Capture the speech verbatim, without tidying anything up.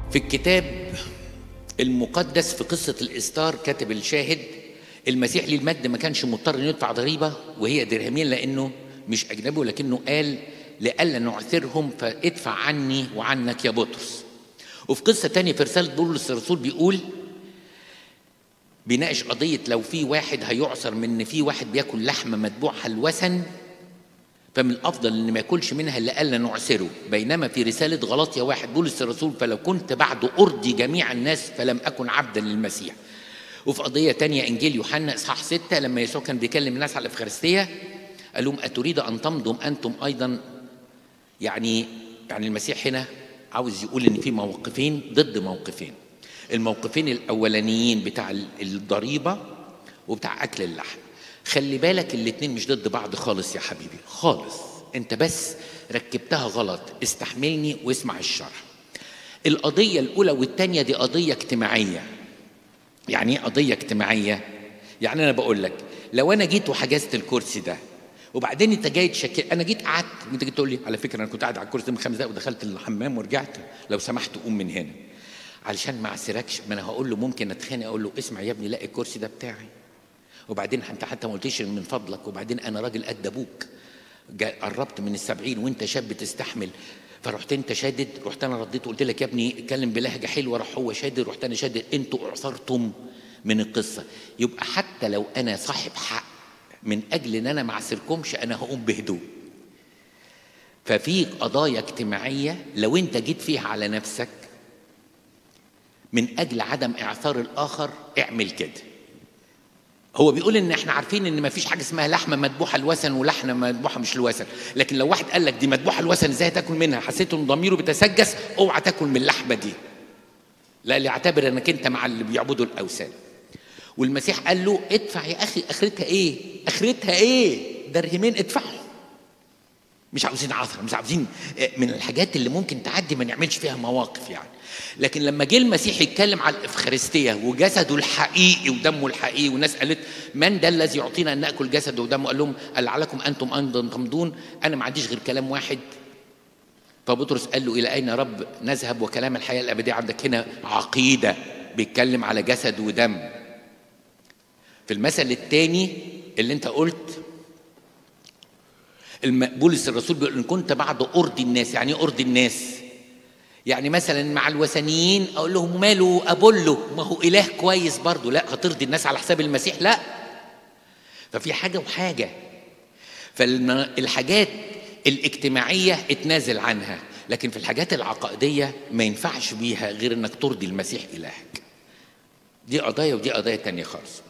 في الكتاب المقدس في قصة الإستار كاتب الشاهد المسيح ليه المجد ما كانش مضطر انه يدفع ضريبة وهي درهمين لأنه مش أجنبي، ولكنه قال لئلا نعثرهم فادفع عني وعنك يا بطرس. وفي قصة تانية في رسالة بولس الرسول بيقول بيناقش قضية لو في واحد هيعثر من ان في واحد بياكل لحمة مذبوحة الوثن فمن الافضل ان ما ياكلش منها لئلا نعسره. بينما في رساله غلاطيا واحد بولس الرسول فلو كنت بعد ارضي جميع الناس فلم اكن عبدا للمسيح. وفي قضيه تانية انجيل يوحنا اصحاح ستة لما يسوع كان بيكلم الناس على الافخارستيه قال لهم اتريد ان تمضوا انتم ايضا. يعني يعني المسيح هنا عاوز يقول ان في موقفين ضد موقفين. الموقفين الاولانيين بتاع الضريبه وبتاع اكل اللحم. خلي بالك الاتنين مش ضد بعض خالص يا حبيبي خالص، انت بس ركبتها غلط. استحملني واسمع الشرح. القضية الأولى والتانية دي قضية اجتماعية. يعني ايه قضية اجتماعية؟ يعني أنا بقول لك لو أنا جيت وحجزت الكرسي ده وبعدين أنت جاي تشكل، أنا جيت قعدت أنت جيت تقول لي على فكرة أنا كنت قاعد على الكرسي من خمس دقايق ودخلت الحمام ورجعت لو سمحت قوم من هنا علشان ما أعسركش. ما أنا هقول له ممكن أتخانق أقول له اسمع يا ابني لا الكرسي ده بتاعي وبعدين انت حتى ما قلتيش من فضلك وبعدين انا راجل قد ابوك قربت من السبعين وانت شاب تستحمل. فرحت انت شادد، رحت انا رديت وقلت لك يا ابني اتكلم بلهجه حلوه، راح هو شادد رحت انا شادد. انتوا اعثرتم من القصه. يبقى حتى لو انا صاحب حق من اجل ان انا ما اعسركمش انا هقوم بهدوء. ففي قضايا اجتماعيه لو انت جيت فيها على نفسك من اجل عدم اعثار الاخر اعمل كده. هو بيقول ان احنا عارفين ان ما فيش حاجه اسمها لحمه مذبوحه الوثن ولحمه مذبوحه مش الوثن، لكن لو واحد قال لك دي مذبوحه الوثن ازاي تاكل منها؟ حسيت ان ضميره بيتسجس، اوعى تاكل من اللحمه دي. لا اللي يعتبر انك انت مع اللي بيعبدوا الاوثان. والمسيح قال له ادفع يا اخي، اخرتها ايه؟ اخرتها ايه؟ درهمين ادفعهم. مش عاوزين عثره، مش عاوزين من الحاجات اللي ممكن تعدي ما نعملش فيها مواقف يعني. لكن لما جه المسيح يتكلم على الافخارستيه وجسده الحقيقي ودمه الحقيقي والناس قالت من ده الذي يعطينا ان ناكل جسده ودمه؟ قال لهم لعلكم انتم ايضا تمضون. انا ما عنديش غير كلام واحد. فبطرس قال له الى اين يا رب نذهب وكلام الحياه الابديه عندك؟ هنا عقيده بيتكلم على جسد ودم. في المثل الثاني اللي انت قلت بولس الرسول بيقول ان كنت بعد ارضي الناس. يعني ايه ارضي الناس؟ يعني مثلا مع الوثنيين اقول لهم ماله ابولو ما هو اله كويس برضه، لا هترضي الناس على حساب المسيح؟ لا. ففي حاجه وحاجه. فالحاجات الاجتماعيه اتنازل عنها، لكن في الحاجات العقائديه ما ينفعش بيها غير انك ترضي المسيح الهك. دي قضايا ودي قضايا تانية خالص.